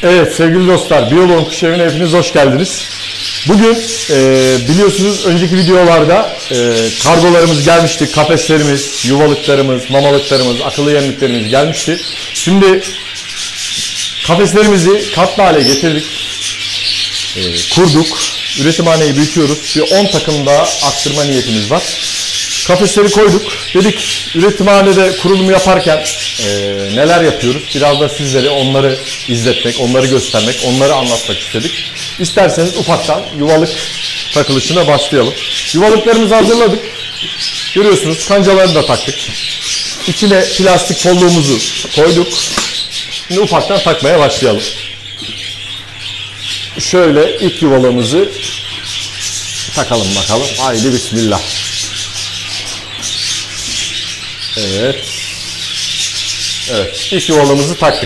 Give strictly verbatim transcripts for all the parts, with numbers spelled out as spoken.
Evet sevgili dostlar, Biyoloğun Kuş Evi'ne hepiniz hoş geldiniz. Bugün e, biliyorsunuz önceki videolarda e, kargolarımız gelmişti, kafeslerimiz, yuvalıklarımız, mamalıklarımız, akıllı yemliklerimiz gelmişti. Şimdi kafeslerimizi katlı hale getirdik, e, kurduk, üretimhaneyi büyütüyoruz. Bir on takım daha arttırma niyetimiz var. Kafesleri koyduk. Dedik üretimhanede kurulumu yaparken e, neler yapıyoruz? Biraz da sizlere onları izletmek, onları göstermek, onları anlatmak istedik. İsterseniz ufaktan yuvalık takılışına başlayalım. Yuvalıklarımızı hazırladık. Görüyorsunuz kancalarını da taktık. İçine plastik kolluğumuzu koyduk. Şimdi ufaktan takmaya başlayalım. Şöyle ilk yuvalığımızı takalım bakalım. Haydi bismillah. Evet. Evet. İlk yuvalığımızı taktık.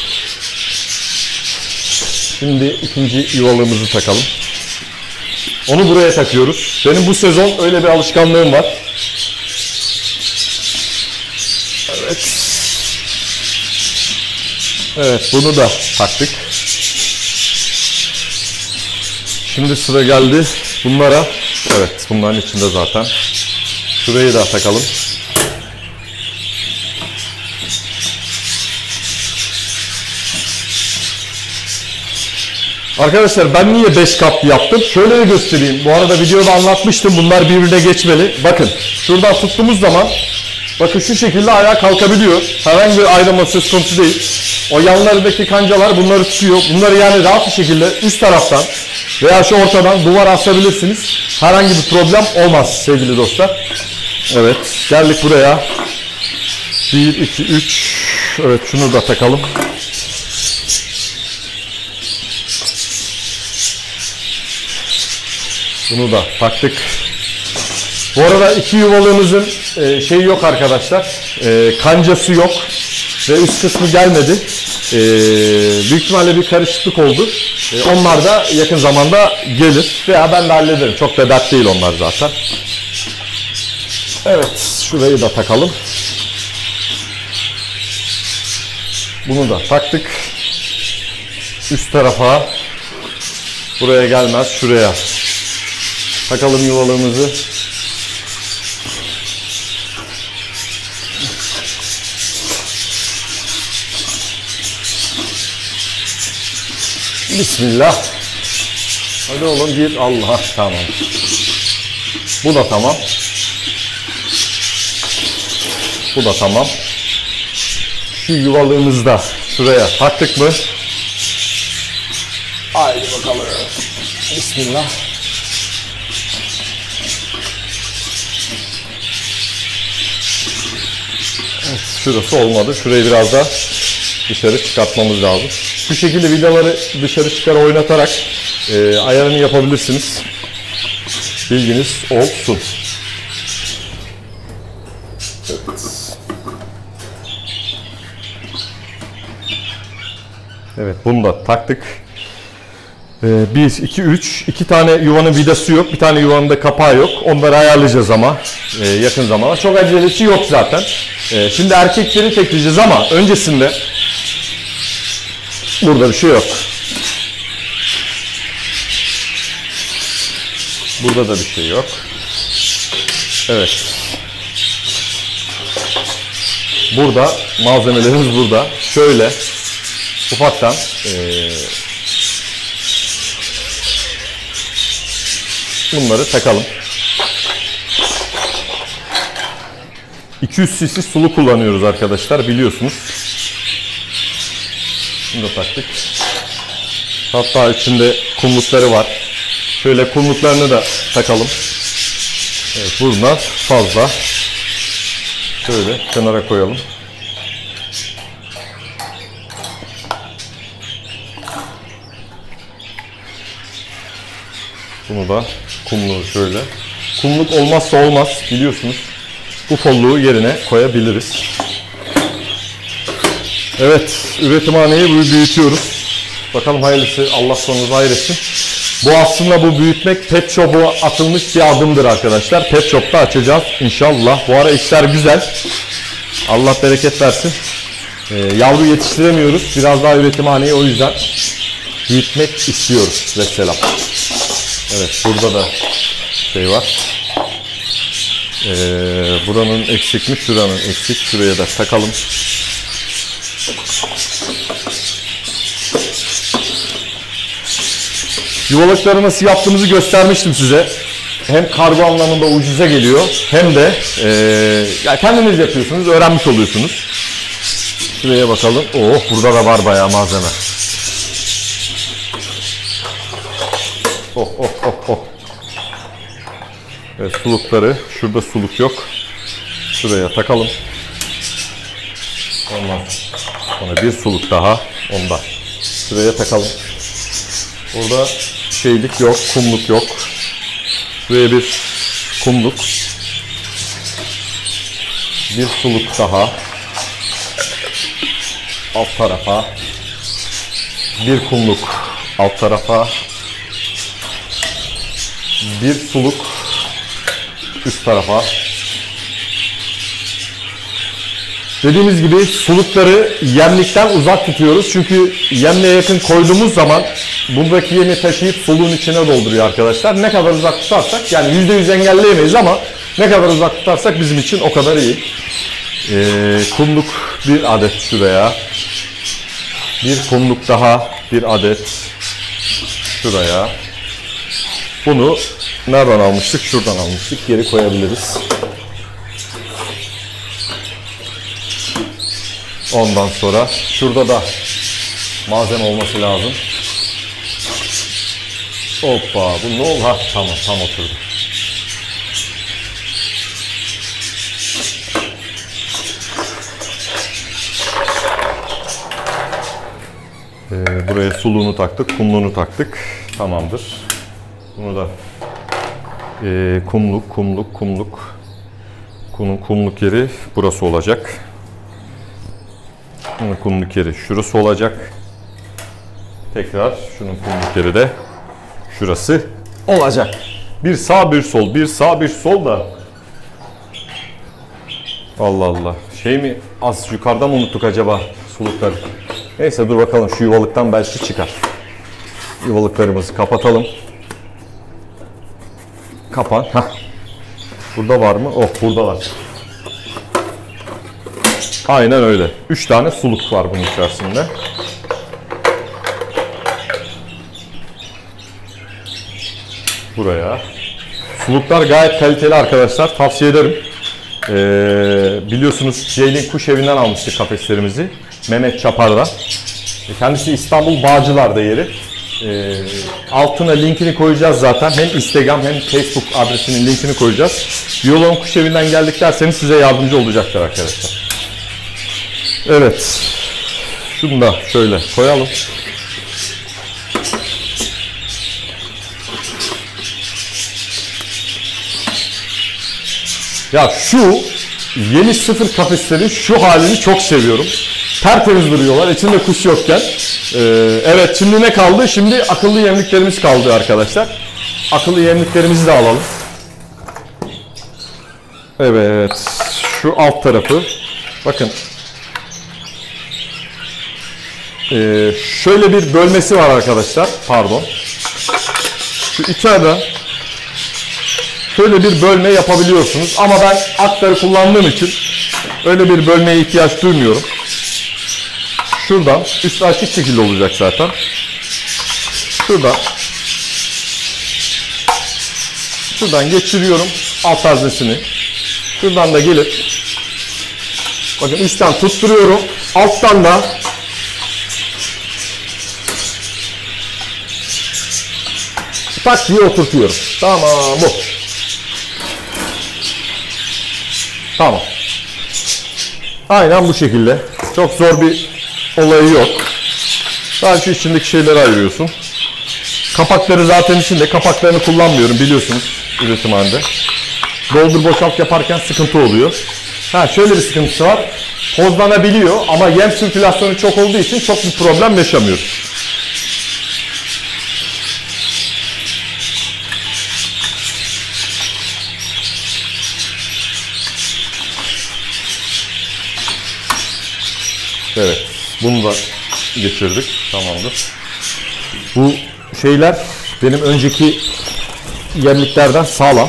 Şimdi ikinci yuvalığımızı takalım. Onu buraya takıyoruz. Benim bu sezon öyle bir alışkanlığım var. Evet. Evet, bunu da taktık. Şimdi sıra geldi bunlara. Evet, bunların içinde zaten. Şurayı da takalım. Arkadaşlar ben niye beş katlı yaptım? Şöyle de göstereyim. Bu arada videoda anlatmıştım. Bunlar birbirine geçmeli. Bakın şuradan tuttuğumuz zaman bakın şu şekilde ayağa kalkabiliyor. Herhangi bir ayrılma söz konusu değil. O yanlarındaki kancalar bunları tutuyor. Bunları yani rahat bir şekilde üst taraftan veya şu ortadan duvar asabilirsiniz. Herhangi bir problem olmaz sevgili dostlar. Evet geldik buraya. bir, iki, üç. Evet şunu da takalım. Bunu da taktık. Bu arada iki yuvalığımızın e, şeyi yok arkadaşlar. E, kancası yok. Ve üst kısmı gelmedi. E, büyük ihtimalle bir karışıklık oldu. E, onlar da yakın zamanda gelir. Veya ben de hallederim. Çok da dert değil onlar zaten. Evet. Şurayı da takalım. Bunu da taktık. Üst tarafa. Buraya gelmez. Şuraya. Takalım yuvalığımızı. Bismillah. Hadi oğlum gir. Allah tamam. Bu da tamam. Bu da tamam. Şu yuvalığımızı da şuraya taktık mı? Haydi bakalım. Bismillah. Şurası olmadı. Şurayı biraz da dışarı çıkartmamız lazım. Şu şekilde vidaları dışarı çıkar oynatarak e, ayarını yapabilirsiniz. Bilginiz olsun. Evet. Evet bunu da taktık. bir, iki, üç. iki tane yuvanın vidası yok. Bir tane yuvanın da kapağı yok. Onları ayarlayacağız ama e, yakın zamanda. Çok acelesi yok zaten. E, şimdi erkekleri tekleyeceğiz ama öncesinde burada bir şey yok. Burada da bir şey yok. Evet. Burada malzemelerimiz burada. Şöyle ufaktan e, bunları takalım. iki yüz cc sulu kullanıyoruz arkadaşlar biliyorsunuz. Bunu da taktık. Hatta içinde kumlukları var. Şöyle kumluklarını da takalım. Evet bunlar fazla. Şöyle kenara koyalım. Bunu da kumluğu şöyle. Kumluk olmazsa olmaz biliyorsunuz. Bu kolluğu yerine koyabiliriz. Evet, üretimhaneyi büyütüyoruz. Bakalım hayırlısı, Allah sonumuzu hayretsin. Bu aslında bu büyütmek pet shop'a atılmış bir adımdır arkadaşlar. Pet shop'ta açacağız inşallah. Bu ara işler güzel. Allah bereket versin. e, yavru yetiştiremiyoruz. Biraz daha üretimhaneyi o yüzden büyütmek istiyoruz. Vesselam. Evet, burada da şey var. Ee, buranın eksik mi? Şuranın eksik. Şuraya da takalım. Yuvalıkları nasıl yaptığımızı göstermiştim size. Hem kargo anlamında ucuza geliyor, hem de e, ya kendiniz yapıyorsunuz, öğrenmiş oluyorsunuz. Şuraya bakalım. Oh, burada da var bayağı malzeme. Oh oh oh oh. Evet, sulukları. Şurada suluk yok. Şuraya takalım. Ondan sonra bir suluk daha. Ondan. Şuraya takalım. Burada şeylik yok, kumluk yok. Şuraya bir kumluk. Bir suluk daha. Alt tarafa. Bir kumluk alt tarafa. Bir suluk üst tarafa. Dediğimiz gibi sulukları yemlikten uzak tutuyoruz. Çünkü yemle yakın koyduğumuz zaman buradaki yemi taşıyıp suluğun içine dolduruyor arkadaşlar. Ne kadar uzak tutarsak, yani yüzde yüz engelleyemeyiz ama ne kadar uzak tutarsak bizim için o kadar iyi. Ee, kumluk bir adet şuraya. Bir kumluk daha bir adet şuraya. Bunu nereden almıştık? Şuradan almıştık. Geri koyabiliriz. Ondan sonra şurada da malzeme olması lazım. Hoppa, bu ne oldu? Ha, tamam, tam oturdu. Ee, buraya suluğunu taktık, kumluğunu taktık. Tamamdır. Bunu da e, kumluk, kumluk, kumluk. Bunun kumluk yeri burası olacak. Bunun kumluk yeri şurası olacak. Tekrar şunun kumluk yeri de şurası olacak. Bir sağ bir sol, bir sağ bir sol da. Allah Allah. Şey mi, az yukarıdan mı unuttuk acaba sulukları? Neyse, dur bakalım, şu yuvalıktan belki çıkar. Yuvalıklarımızı kapatalım. Kapan. Heh. Burada var mı? Oh, burada var. Aynen öyle. Üç tane suluk var bunun içerisinde. Buraya. Suluklar gayet kaliteli arkadaşlar. Tavsiye ederim. Ee, biliyorsunuz Ceylin Kuş Evi'nden almıştık kafeslerimizi. Mehmet Çapar'dan. Kendisi İstanbul Bağcılar'da yeri. Ee, altına linkini koyacağız zaten. Hem Instagram hem Facebook adresinin linkini koyacağız. Biyolog Kuş Evi'nden geldik derseniz size yardımcı olacaktır arkadaşlar. Evet. Şunu da şöyle koyalım. Ya şu yeni sıfır kafeslerin şu halini çok seviyorum. Tertemiz duruyorlar. İçinde kuş yokken. Ee, evet, şimdi ne kaldı? Şimdi akıllı yemliklerimiz kaldı arkadaşlar. Akıllı yemliklerimizi de alalım. Evet. Şu alt tarafı. Bakın. Ee, şöyle bir bölmesi var arkadaşlar. Pardon. Şu içeriden şöyle bir bölme yapabiliyorsunuz. Ama ben aktarı kullandığım için öyle bir bölmeye ihtiyaç duymuyorum. Şuradan, üstü açık şekilde olacak zaten. Şuradan Şuradan geçiriyorum alt haznesini. Şuradan da gelip bakın üstten tutturuyorum. Alttan da tak diye oturtuyorum. Tamam bu. Tamam. Aynen bu şekilde. Çok zor bir olayı yok. Sadece içindeki şeyleri ayırıyorsun. Kapakları zaten içinde. Kapaklarını kullanmıyorum biliyorsunuz üretimhanede. Doldur boşalt yaparken sıkıntı oluyor. Ha, şöyle bir sıkıntısı var. Tozlanabiliyor ama yem sirkülasyonu çok olduğu için çok bir problem yaşamıyoruz. Evet. Bunu da geçirdik. Tamamdır. Bu şeyler benim önceki yemliklerden sağlam.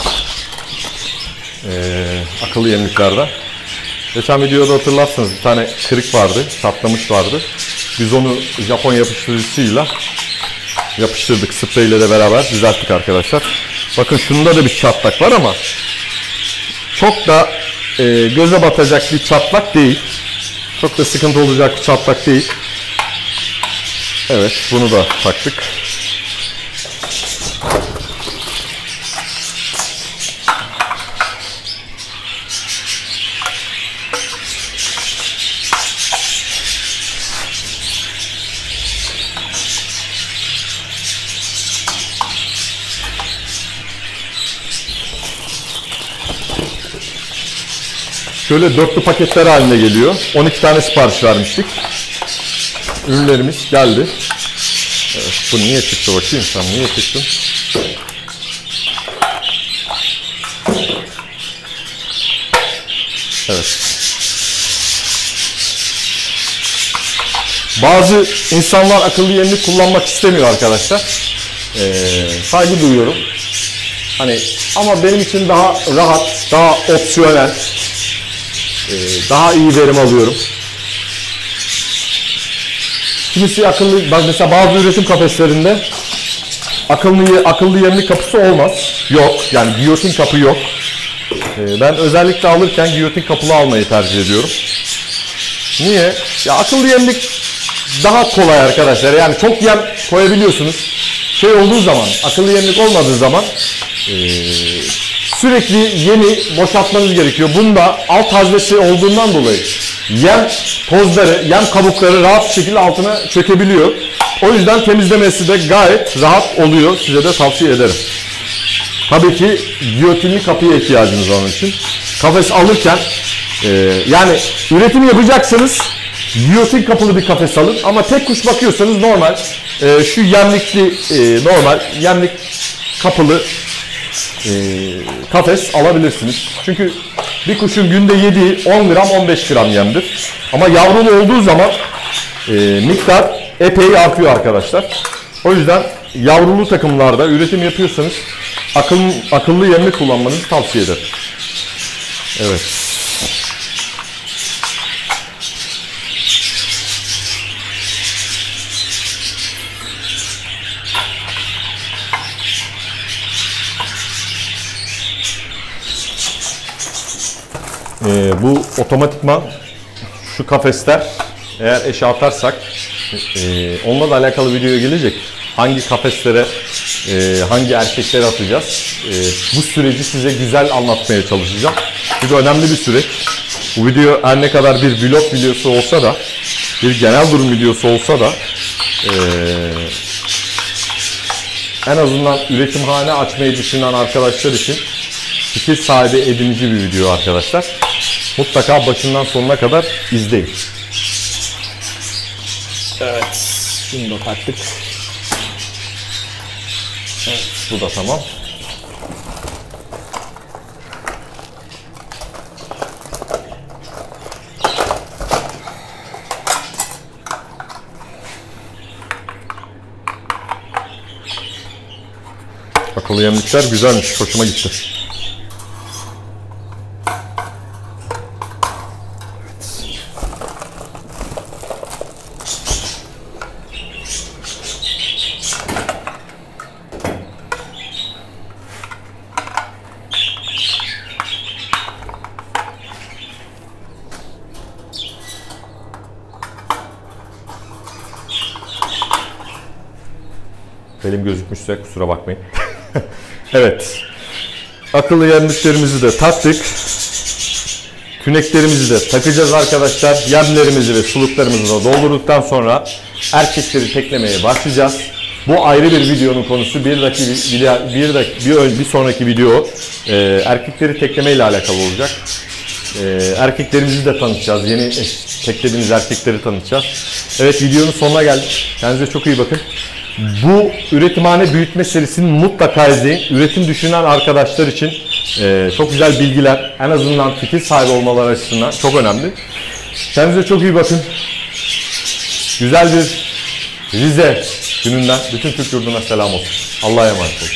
Ee, akıllı yemliklerden. Geçen videoda hatırlarsınız bir tane kırık vardı, çatlamış vardı. Biz onu Japon yapıştırıcısıyla yapıştırdık, spreyle de beraber düzelttik arkadaşlar. Bakın şunda da bir çatlak var ama çok da e, göze batacak bir çatlak değil. Çok da sıkıntı olacak bir çatlak değil. Evet, bunu da taktık. Şöyle dörtlü paketler halinde geliyor. on iki tane sipariş vermiştik. Ürünlerimiz geldi. Evet, bu niye çıktı bakayım sen niye çıktın? Evet. Bazı insanlar akıllı yemlik kullanmak istemiyor arkadaşlar. Ee, saygı duyuyorum. Hani ama benim için daha rahat, daha opsiyonel, ee, daha iyi verim alıyorum. Kimisi akıllı, bak mesela bazı üretim kafeslerinde akıllı akıllı yemlik kapısı olmaz. Yok, yani giyotin kapı yok. Ee, ben özellikle alırken giyotin kapılı almayı tercih ediyorum. Niye? Ya akıllı yemlik daha kolay arkadaşlar. Yani çok yem koyabiliyorsunuz. Şey olduğu zaman, akıllı yemlik olmadığı zaman ee, sürekli yemi boşaltmanız gerekiyor. Bunda alt haznesi olduğundan dolayı yem tozları, yem kabukları rahat bir şekilde altına çökebiliyor. O yüzden temizlemesi de gayet rahat oluyor. Size de tavsiye ederim. Tabii ki giyotinli kapıya ihtiyacınız var onun için. Kafes alırken e, yani üretim yapacaksanız giyotin kapılı bir kafes alın. Ama tek kuş bakıyorsanız normal e, şu yemlikli e, normal yemlik kapılı e, kafes alabilirsiniz. Çünkü bir kuşun günde yediği on gram on beş gram yemdir. Ama yavrulu olduğu zaman e, miktar epey artıyor arkadaşlar. O yüzden yavrulu takımlarda üretim yapıyorsanız akıllı, akıllı yemlik kullanmanızı tavsiye ederim. Evet. Ee, bu otomatikman şu kafesler eğer eşe atarsak e, onunla da alakalı videoya gelecek. Hangi kafeslere e, hangi erkekleri atacağız? E, bu süreci size güzel anlatmaya çalışacağım. Bu önemli bir süreç. Bu video her ne kadar bir vlog videosu olsa da bir genel durum videosu olsa da e, en azından üretimhane açmayı düşünen arkadaşlar için fikir sahibi edinici bir video arkadaşlar. Mutlaka başından sonuna kadar izleyin. Evet, şunu da taktık. Evet, bu da tamam. Akıllı yemlikler güzelmiş, hoşuma gitti. Elim gözükmüşse kusura bakmayın. Evet. Akıllı yemliklerimizi de taktık. Küneklerimizi de takacağız arkadaşlar. Yemlerimizi ve suluklarımızı da doldurduktan sonra erkekleri teklemeye başlayacağız. Bu ayrı bir videonun konusu. Bir dahaki bir, dahaki, bir, bir sonraki video e, erkekleri tekleme ile alakalı olacak. E, erkeklerimizi de tanıtacağız. Yeni teklediğimiz erkekleri tanıtacağız. Evet, videonun sonuna geldik. Kendinize çok iyi bakın. Bu üretimhane büyütme serisini mutlaka izleyin. Üretim düşünen arkadaşlar için e, çok güzel bilgiler, en azından fikir sahibi olmaları açısından çok önemli. Kendinize çok iyi bakın. Güzel bir Rize gününden bütün Türk yurduna selam olsun. Allah'a emanet olun.